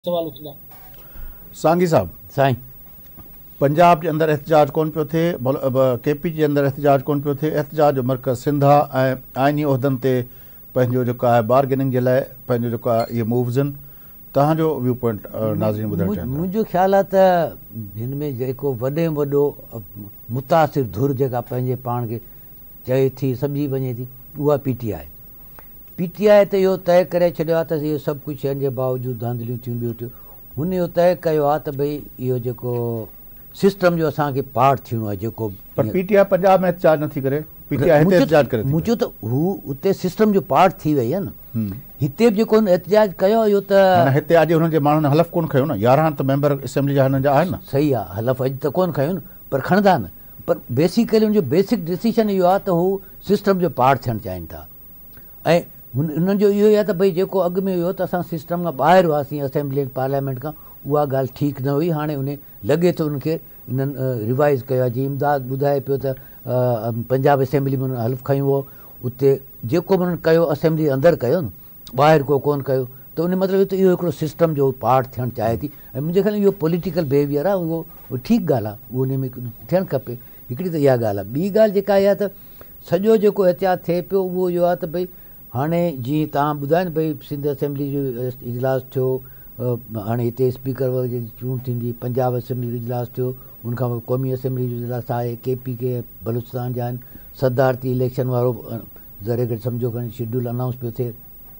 सवाल उथंदा। सांगी साहब, साईं पंजाब के अंदर एहतजाज कोन पियो थिए, केपी जे अंदर एहतजाज कोन पियो थिए। एहतजाज जो मर्कज़ सिंधा ऐं आइनी उहदनि ते पंहिंजो जेको आहे बार्गेनिंग जे लाइ पंहिंजो जेको आहे इहे मूव्स आहिनि। तव्हांजो व्यू पॉइंट नाज़रीन ॿुधाइणु चाहिनि था। मुंहिंजो ख़्यालु आहे त हिन में जेको वॾे में वॾो मुतासिर धुर जेका पंहिंजे पाण खे चए थी सम्झी वञे थी उहा पीटीआई त इहो तइ करे छॾियो आहे त इहो सभु कुझु शयुनि जे बावजूदि धांधलियूं थियूं ॿियूं थियूं। हुन इहो तइ कयो आहे त भई इहो जेको सिस्टम जो असांखे पार्ट थियणो आहे जेको। पर पीटीआई पंजाब में एहतजाज नथी करे, पीटीआई हिते एहतजाज करे। मुंहिंजो त हू उते सिस्टम जो पार्ट थी वई आहे न। हिते बि जेको एहतजाज कयो इहो त हिते अॼु हुननि जे माण्हुनि हलफ़ कोन खयो न। 11 त मेंबर असेंबली जा हिननि जा आहिनि न। सही आहे, हलफ़ अॼु त कोन खयो न, पर खणंदा न। पर बेसिकली हुनजो बेसिक डिसीशन इहो आहे त हू सिस्टम जो पार्ट थियणु चाहिनि था। ऐं हुननि जो इहो ई आहे त भई जेको अॻु में हुयो त असां सिस्टम खां ॿाहिरि हुआसीं असेंबली पार्लियामेंट खां, उहा ॻाल्हि ठीकु न हुई। हाणे उन लॻे थो उनखे इन्हनि रिवाइज़ कयो आहे। जीअं इमदाद ॿुधाए पियो त पंजाब असेंबली में हुननि हल्फ़ खयूं हुओ, उते जेको बि उन्हनि कयो असेंबली अंदरि कयो न, ॿाहिरि को कोन कयो। त उन मतिलबु त इहो हिकिड़ो सिस्टम जो पार्ट थियणु चाहे थी। ऐं मुंहिंजे ख़्याल में इहो पॉलिटिकल बिहेवियर आहे, उहो ठीकु ॻाल्हि आहे, उहो उन में थियणु खपे। हिकिड़ी त इहा ॻाल्हि आहे। ॿी ॻाल्हि जेका इहा त सॼो जेको एहतियात थिए पियो उहो इहो आहे त भई हाणे जीअं तव्हां ॿुधायो न भई सिंध असेंबली जो इजलास थियो, हाणे हिते स्पीकर जी चूंड थींदी, पंजाब असेंबली जो इजलास थियो, उनखां पोइ क़ौमी असेंबली जो इजलास आहे, केपी के बलूचिस्तान जा आहिनि, सदारती इलेक्शन वारो ज़रे घटि सम्झो खणी शेड्यूल अनाउंस पियो थिए।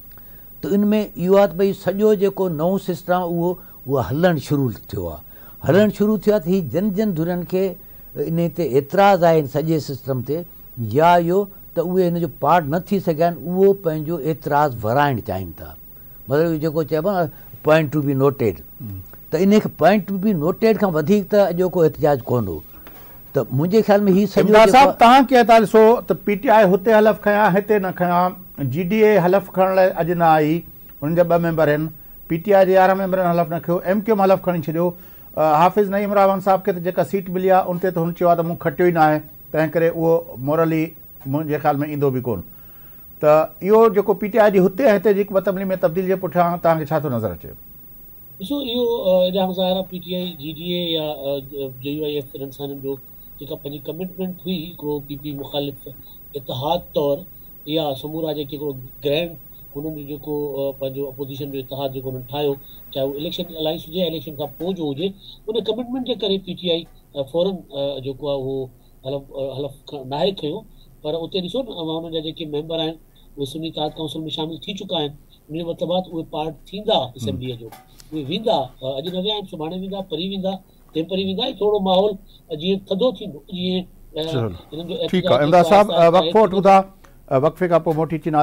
त इन में इहो आहे त भई सॼो जेको नओं सिस्टम आहे उहो हलणु शुरू थियो आहे। हलणु शुरू थियो आहे त हीअ जन धुरनि खे इन ते एतिराज़ आहे सॼे सिस्टम ते, या इहो त उहे हिन जो पार्ट न थी सघिया आहिनि, उहो पंहिंजो एतिराज़ वराइणु चाहिनि था। मतिलबु जेको चइबो आहे पॉइंट टू बी नोटेड, त इन खे पॉइंट टू बी नोटेड खां वधीक त अॼोको एहतजाज कोन हो। त मुंहिंजे ख़्याल में हीअ साहब तव्हां कीअं था ॾिसो त पीटीआई हुते हलफ़ खयां हिते न खयां, जीडीए हलफ़ खणण लाइ अॼु न आई, हुननि जा 2 मेंबर आहिनि, पीटीआई जे 11 मेंबरनि हलफ़ न खयो, एमक्यूएम हलफ़ खणी छॾियो। हाफ़िज़ नईम रावण साहब खे त जेका सीट मिली आहे उन ते त हुन चयो आहे त मूं खटियो ई न आहे, तंहिं करे उहो मोरली मुंहिंजे ख़्याल में ईंदो बि कोन। त इहो जेको पीटीआई जी हुते ऐं हिते जी तब्दीली में तब्दीली जे पुठियां तव्हांखे छा थो नज़र अचे? ॾिसो, इहो इल्ज़ाम ज़ाहिर आहे पीटीआई जीडीए या जेयूआईएफ हिननि जो जेका पंहिंजी कमिटमेंट हुई हिकिड़ो पीपी मुख़ालिफ़ इतिहाद तौरु, या समूरा जेके हिकिड़ो ग्रैंड हुननि जो जेको पंहिंजो अपोज़िशन जो इतिहाद जेको हुननि ठाहियो, चाहे उहो इलेक्शन अलायंस हुजे या इलेक्शन खां पोइ जो हुजे, उन कमिटमेंट जे करे पीटीआई फौरन जेको आहे उहो हलफ़ नाहे खयो। पर उते ॾिसो न हुननि जा जेके मेंबर आहिनि उहे सुन्नी इत्तेहाद काउंसिल में शामिल थी चुका आहिनि। उन मतिलबु आहे उहे पार्ट थींदा असेंबलीअ जो, उहे वेंदा, अॼु न विया आहिनि, सुभाणे वेंदा, परी वेंदा, तेपरी वेंदा। ऐं थोरो माहौल जीअं थधो थींदो, जीअं ठीकु आहे। इमदाद साहब वक़फ़ो वठूं था, वक़फ़े खां पोइ मोटी अची